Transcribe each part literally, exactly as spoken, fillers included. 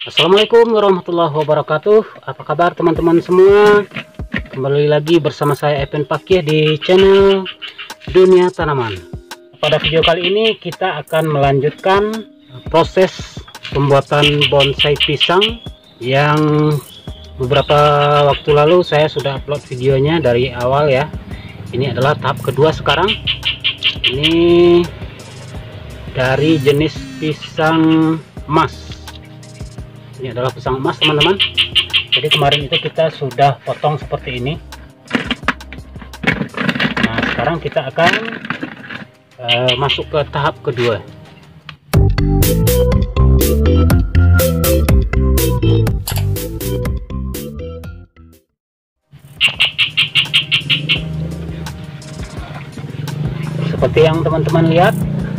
Assalamualaikum warahmatullahi wabarakatuh. Apa kabar teman-teman semua? Kembali lagi bersama saya Evan Pakih di channel Dunia Tanaman. Pada video kali ini kita akan melanjutkan proses pembuatan bonsai pisang yang beberapa waktu lalu saya sudah upload videonya dari awal ya. Ini adalah tahap kedua sekarang. Ini dari jenis pisang emas. Ini adalah pisang emas teman-teman. Jadi kemarin itu kita sudah potong seperti ini. Nah sekarang kita akan uh, masuk ke tahap kedua. Seperti yang teman-teman lihat,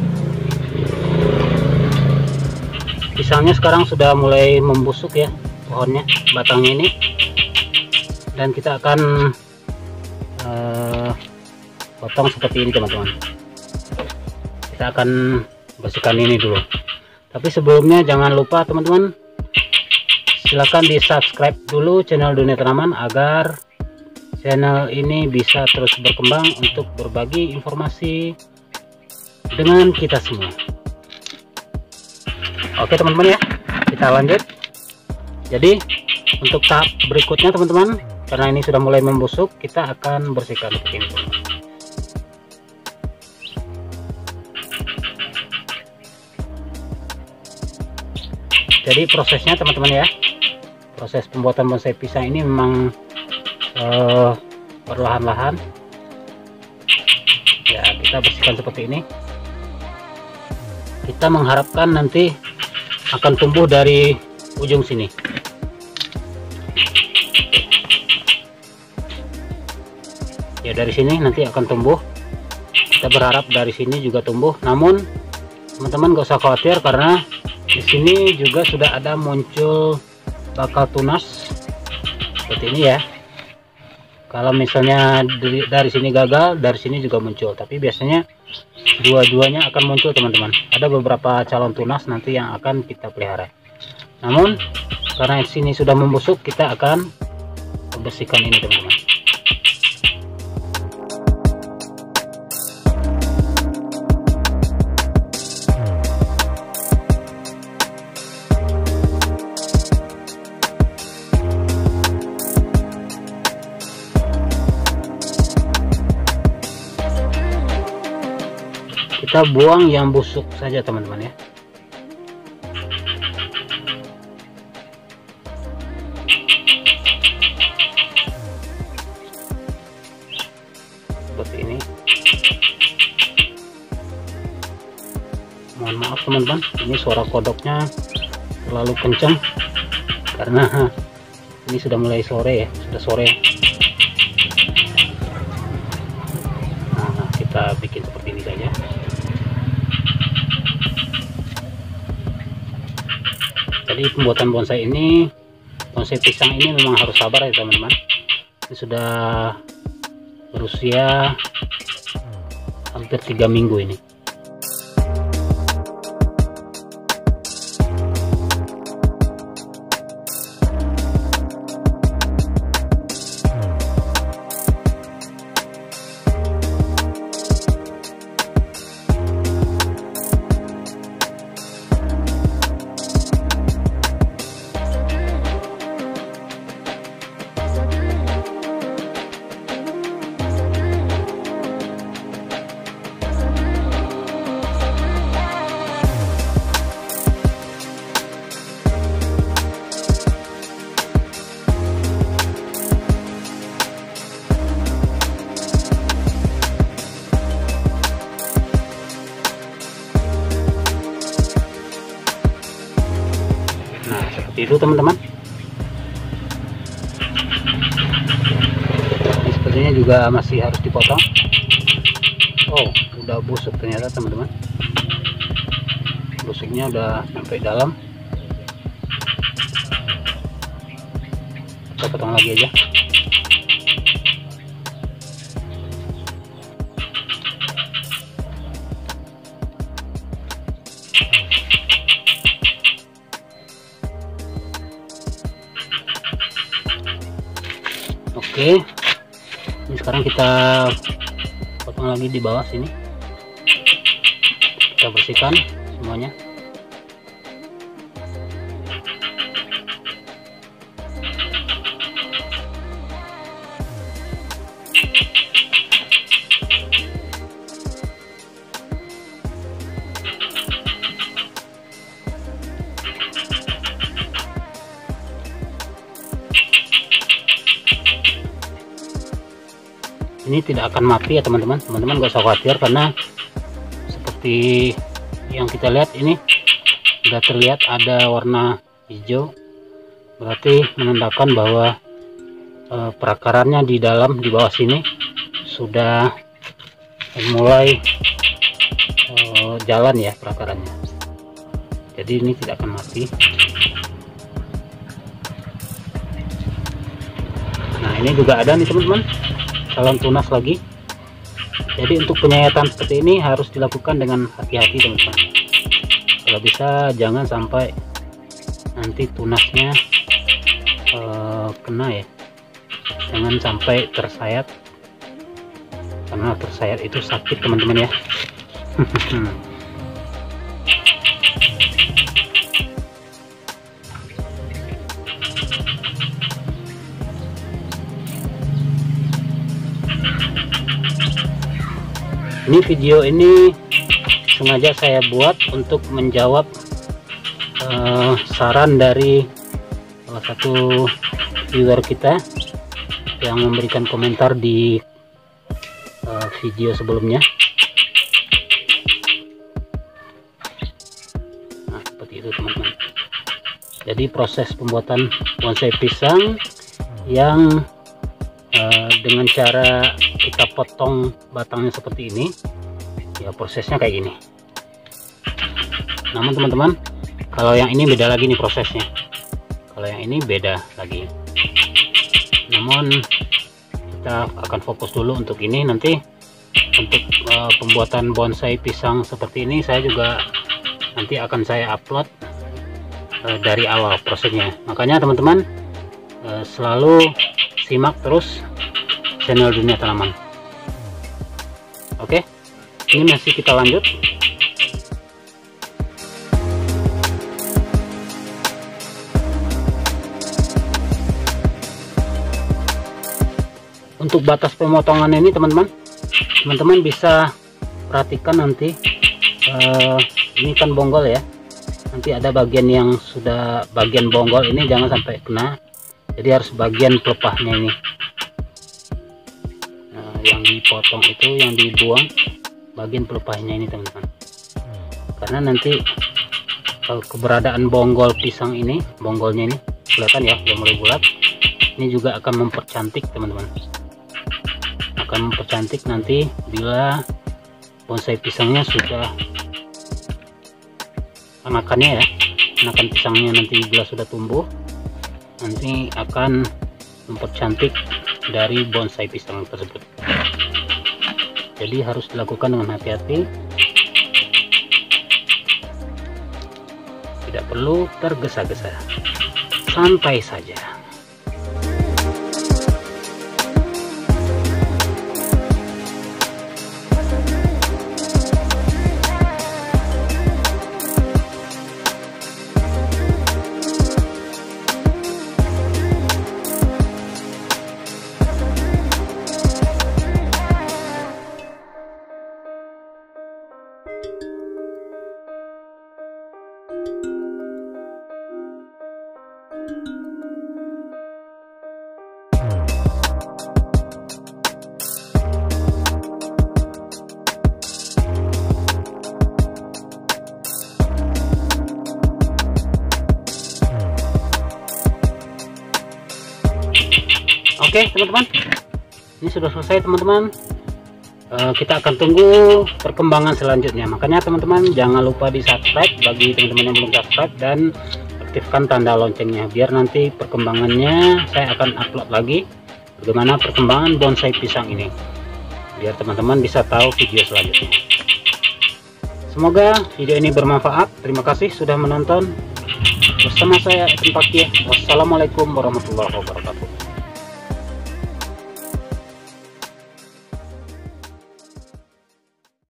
pisangnya sekarang sudah mulai membusuk ya, pohonnya, batangnya ini. Dan kita akan uh, potong seperti ini teman-teman. Kita akan bersihkan ini dulu. Tapi sebelumnya jangan lupa teman-teman, silahkan di subscribe dulu channel Dunia Tanaman agar channel ini bisa terus berkembang untuk berbagi informasi dengan kita semua. Oke teman-teman ya, kita lanjut. Jadi untuk tahap berikutnya teman-teman, karena ini sudah mulai membusuk, kita akan bersihkan seperti ini teman-teman. Jadi prosesnya teman-teman ya, proses pembuatan bonsai pisang ini memang uh, perlahan-lahan ya. Kita bersihkan seperti ini. Kita mengharapkan nanti akan tumbuh dari ujung sini. Ya dari sini nanti akan tumbuh. Kita berharap dari sini juga tumbuh. Namun teman-teman gak usah khawatir karena di sini juga sudah ada muncul bakal tunas seperti ini ya. Kalau misalnya dari, dari sini gagal, dari sini juga muncul. Tapi biasanya dua-duanya akan muncul teman-teman. Ada beberapa calon tunas nanti yang akan kita pelihara. Namun karena sini sudah membusuk, kita akan membersihkan ini teman-teman. Kita buang yang busuk saja teman-teman ya. Seperti ini. Mohon maaf teman-teman, ini suara kodoknya terlalu kencang karena ini sudah mulai sore ya, sudah sore. Nah, kita bikin seperti ini saja. Jadi pembuatan bonsai ini, bonsai pisang ini memang harus sabar ya teman-teman. Ini sudah berusia hampir tiga minggu ini. Itu teman-teman, ini sepertinya juga masih harus dipotong. Oh udah busuk ternyata teman-teman, busuknya udah sampai dalam. Kita potong lagi aja. Oke, ini sekarang kita potong lagi di bawah sini, kita bersihkan semuanya. Ini tidak akan mati ya teman-teman. Teman-teman gak usah khawatir, karena seperti yang kita lihat ini sudah terlihat ada warna hijau, berarti menandakan bahwa e, perakarannya di dalam, di bawah sini sudah mulai e, jalan ya perakarannya. Jadi ini tidak akan mati. Nah, ini juga ada nih teman-teman, salon tunas lagi. Jadi untuk penyayatan seperti ini harus dilakukan dengan hati-hati teman-teman. Kalau bisa jangan sampai nanti tunasnya uh, kena ya, jangan sampai tersayat, karena tersayat itu sakit teman-teman ya. Ini video ini sengaja saya buat untuk menjawab uh, saran dari salah satu viewer kita yang memberikan komentar di uh, video sebelumnya. Nah, seperti itu teman-teman. Jadi proses pembuatan bonsai pisang yang uh, dengan cara kita potong batangnya seperti ini ya, prosesnya kayak gini. Namun teman-teman, kalau yang ini beda lagi nih prosesnya, kalau yang ini beda lagi. Namun kita akan fokus dulu untuk ini. Nanti untuk uh, pembuatan bonsai pisang seperti ini saya juga nanti akan saya upload uh, dari awal prosesnya. Makanya teman-teman uh, selalu simak terus channel Dunia Tanaman. Oke, ini masih kita lanjut. Untuk batas pemotongan ini teman-teman, teman-teman bisa perhatikan nanti. Uh, ini kan bonggol ya, nanti ada bagian yang sudah bagian bonggol ini jangan sampai kena, jadi harus bagian pelepahnya ini yang dipotong, itu yang dibuang bagian pelepahnya ini teman-teman. Karena nanti kalau keberadaan bonggol pisang ini, bonggolnya ini kelihatan ya, udah mulai bulat, ini juga akan mempercantik teman-teman, akan mempercantik nanti bila bonsai pisangnya sudah anakannya ya, anakan pisangnya nanti bila sudah tumbuh, nanti akan mempercantik dari bonsai pisang tersebut. Jadi harus dilakukan dengan hati-hati, tidak perlu tergesa-gesa, santai saja. Oke teman-teman, ini sudah selesai teman-teman. Uh, kita akan tunggu perkembangan selanjutnya. Makanya teman-teman jangan lupa di subscribe bagi teman-teman yang belum subscribe, dan aktifkan tanda loncengnya biar nanti perkembangannya saya akan upload lagi bagaimana perkembangan bonsai pisang ini, biar teman-teman bisa tahu video selanjutnya. Semoga video ini bermanfaat. Terima kasih sudah menonton. Bersama saya Epin Pakih. Wassalamualaikum warahmatullahi wabarakatuh.